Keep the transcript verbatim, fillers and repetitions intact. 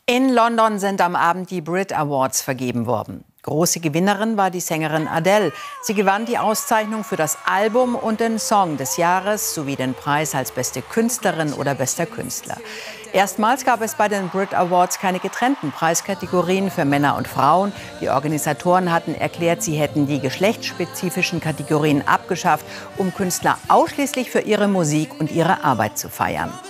In London sind am Abend die Brit Awards vergeben worden. Große Gewinnerin war die Sängerin Adele. Sie gewann die Auszeichnung für das Album und den Song des Jahres sowie den Preis als beste Künstlerin oder bester Künstler. Erstmals gab es bei den Brit Awards keine getrennten Preiskategorien für Männer und Frauen. Die Organisatoren hatten erklärt, sie hätten die geschlechtsspezifischen Kategorien abgeschafft, um Künstler ausschließlich für ihre Musik und ihre Arbeit zu feiern.